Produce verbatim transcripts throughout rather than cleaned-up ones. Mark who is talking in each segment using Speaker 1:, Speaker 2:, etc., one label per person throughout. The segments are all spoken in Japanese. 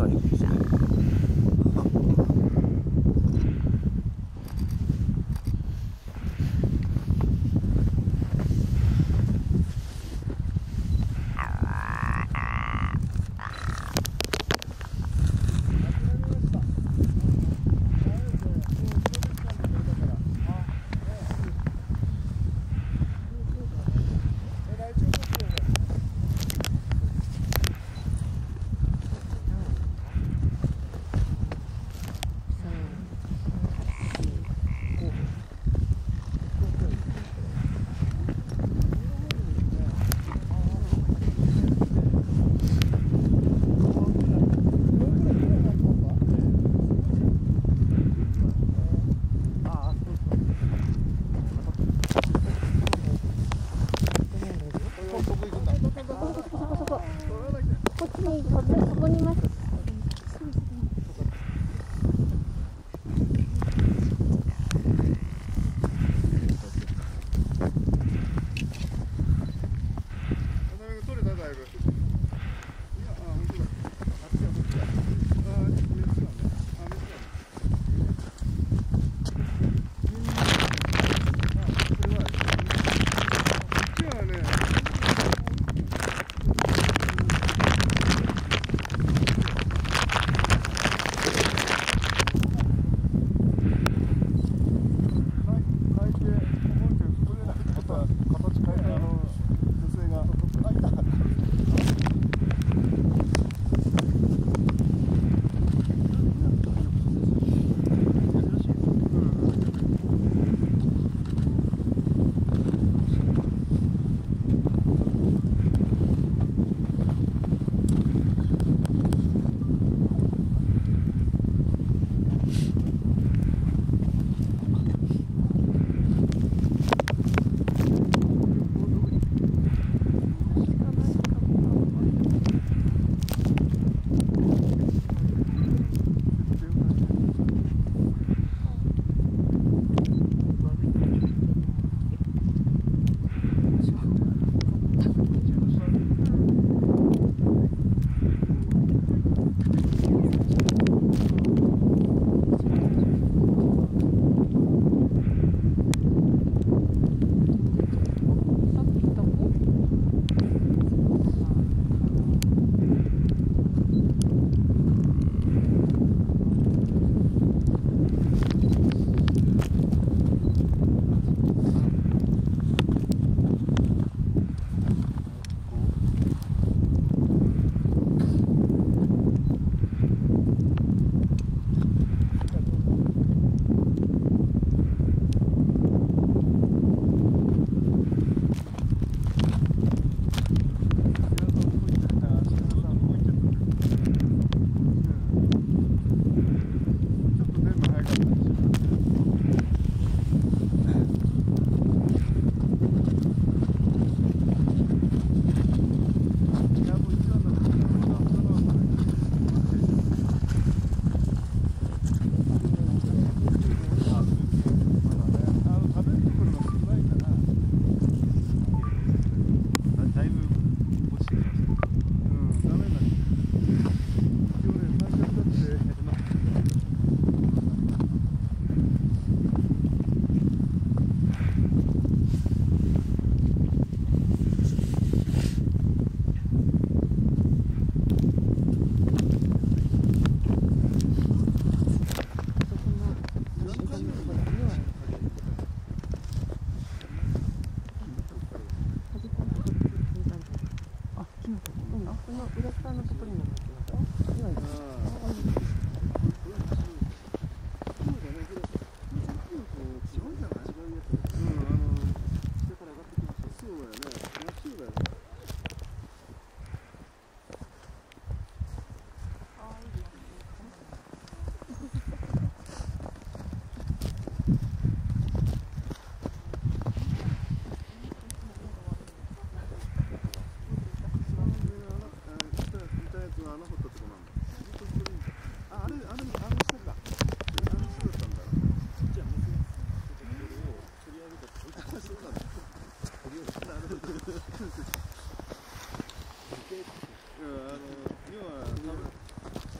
Speaker 1: あの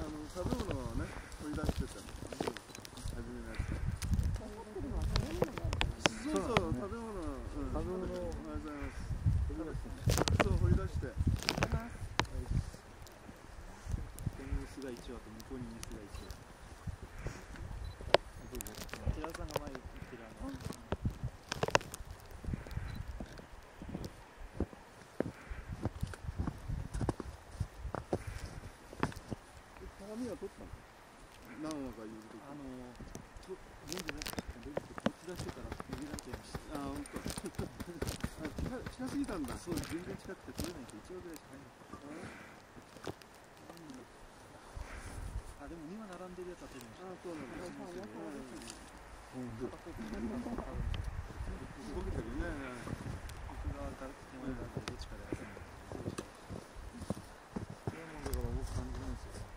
Speaker 1: の食べ物をね掘り出してたの。初めのやつ。そうそう食べ物、うん、食べ物をありがとうございます。そう掘り出して。
Speaker 2: メスがいちわと向こうにメスがいちわ。寺田さんが前言ってるあの。
Speaker 1: 鏡は取ったの？何羽かいるとき。
Speaker 2: あのと全部なくて出てこっち出してから逃げられちゃいました。
Speaker 1: あ本当。あ近近すぎたんだ。
Speaker 2: そう全然近くて取れないといちわぐらいしか入らない。あでもにわ並んでるやつは取りました。
Speaker 1: あそうなんだ。動けてるね。
Speaker 2: 奥側か手前側かどっちかで遊んで。そういうもんだから僕感じないですよ。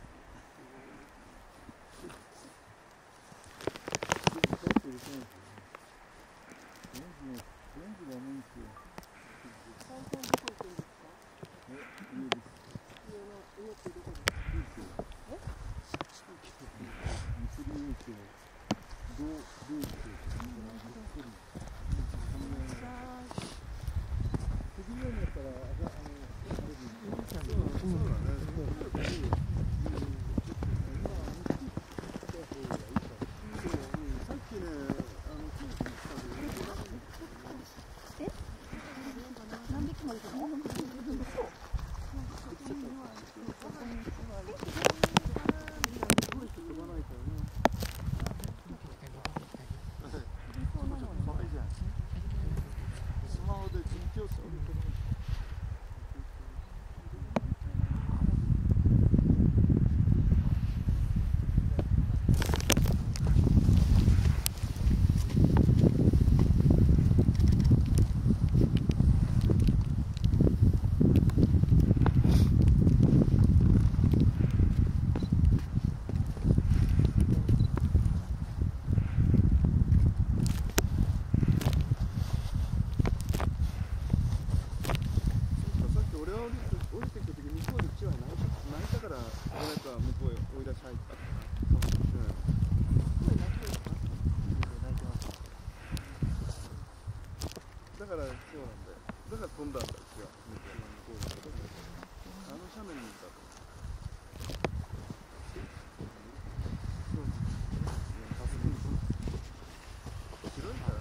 Speaker 2: だからそうなんだよ。だから飛んだんだうちは。あの斜面にいたと。広いから。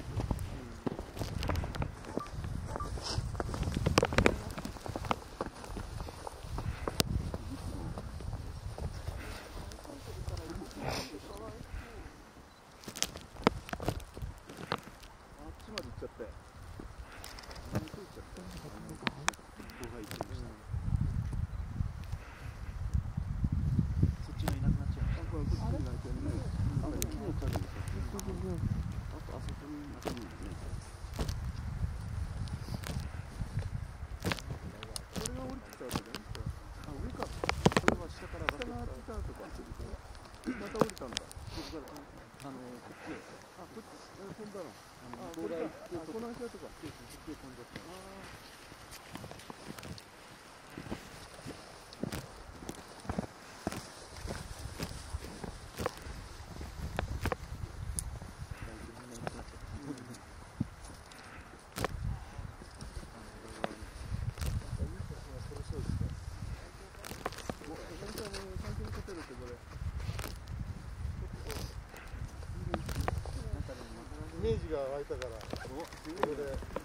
Speaker 2: また降りたんだ。ここからあのこっちへ。あこっち飛んだの。あこれか。あこの足跡か。飛んじゃった。イメージが湧いたから、ここで。